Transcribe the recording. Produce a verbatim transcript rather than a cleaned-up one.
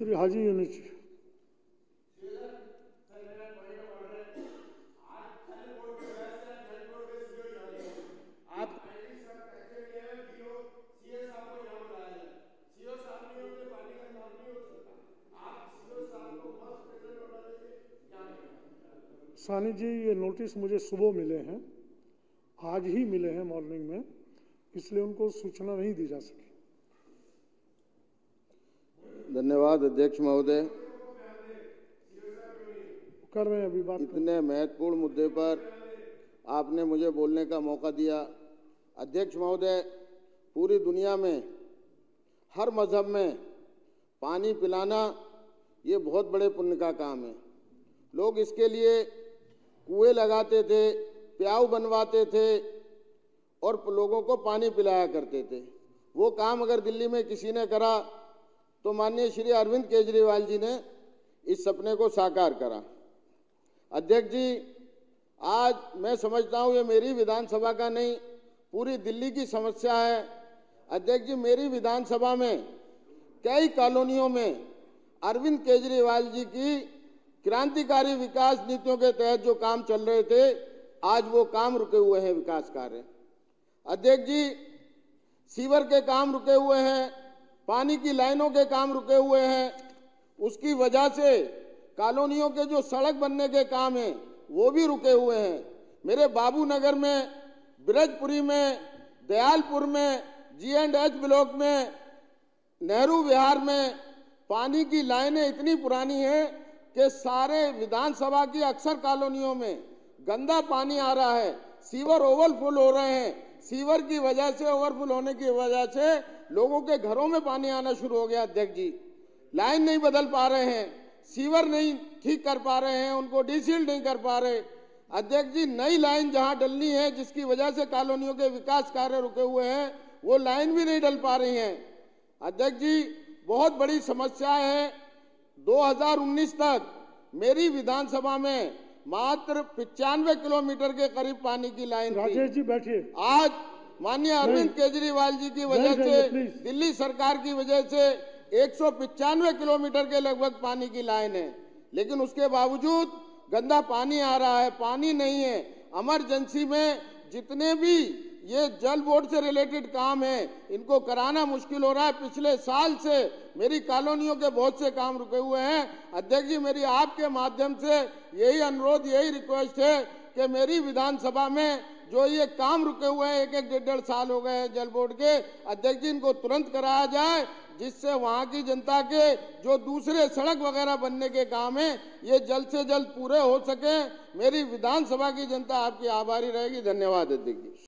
श्री हाजी unit. सानी जी, ये notice मुझे सुबह मिले हैं, आज ही मिले हैं मॉर्निंग में, इसलिए उनको सूचना नहीं दी जा सकी। धन्यवाद अध्यक्ष महोदय। कर रहे हैं अभी बात। इतने महत्वपूर्ण मुद्दे पर आपने मुझे बोलने का मौका दिया। अध्यक्ष महोदय, पूरी दुनिया में हर मजहब में पानी पिलाना ये बहुत बड़े पुण्य का काम है। लोग इसके लिए कुएं लगाते थे, प्याऊ बनवाते थे और लोगों को पानी पिलाया करते थे। वो काम अगर दिल्ली में किसी ने करा तो माननीय श्री अरविंद केजरीवाल जी ने इस सपने को साकार करा। अध्यक्ष जी, आज मैं समझता हूँ ये मेरी विधानसभा का नहीं, पूरी दिल्ली की समस्या है। अध्यक्ष जी, मेरी विधानसभा में कई कॉलोनियों में अरविंद केजरीवाल जी की क्रांतिकारी विकास नीतियों के तहत जो काम चल रहे थे, आज वो काम रुके हुए हैं, विकास कार्य। अध्यक्ष जी, सीवर के काम रुके हुए हैं, पानी की लाइनों के काम रुके हुए हैं। उसकी वजह से कॉलोनियों के जो सड़क बनने के काम हैं वो भी रुके हुए हैं। मेरे बाबू नगर में, ब्रजपुरी में, दयालपुर में, जी एंड एच ब्लॉक में, नेहरू विहार में पानी की लाइनें इतनी पुरानी हैं कि सारे विधानसभा की अक्सर कॉलोनियों में गंदा पानी आ रहा है, सीवर ओवरफुल हो रहे हैं। सीवर की वजह से, ओवरफुल होने की वजह से लोगों के घरों में पानी आना शुरू हो गया। अध्यक्ष जी, लाइन नहीं बदल पा रहे हैं, सीवर नहीं ठीक कर पा रहे हैं, उनको डीसील नहीं कर पा रहे। अध्यक्ष जी, नई लाइन जहां डलनी है, जिसकी वजह से कॉलोनियों के विकास कार्य रुके हुए हैं, वो लाइन भी नहीं डल पा रही हैं। अध्यक्ष जी, बहुत बड़ी समस्या है। दो हज़ार उन्नीस तक मेरी विधानसभा में मात्र पिचानवे किलोमीटर के करीब पानी की लाइन थी। राजेश जी बैठिए। आज माननीय अरविंद केजरीवाल जी की वजह से, दिल्ली सरकार की वजह से एक सौ पिचानवे किलोमीटर के लगभग पानी की लाइन है, लेकिन उसके बावजूद गंदा पानी आ रहा है, पानी नहीं है। इमरजेंसी में जितने भी ये जल बोर्ड से रिलेटेड काम है, इनको कराना मुश्किल हो रहा है। पिछले साल से मेरी कॉलोनियों के बहुत से काम रुके हुए हैं। अध्यक्ष जी, मेरी आपके माध्यम से यही अनुरोध, यही रिक्वेस्ट है कि मेरी विधानसभा में जो ये काम रुके हुए हैं, एक एक डेढ़ डेढ़ साल हो गए हैं जल बोर्ड के, अध्यक्ष जी इनको तुरंत कराया जाए, जिससे वहाँ की जनता के जो दूसरे सड़क वगैरह बनने के काम हैं ये जल्द से जल्द पूरे हो सके। मेरी विधानसभा की जनता आपकी आभारी रहेगी। धन्यवाद अध्यक्ष जी।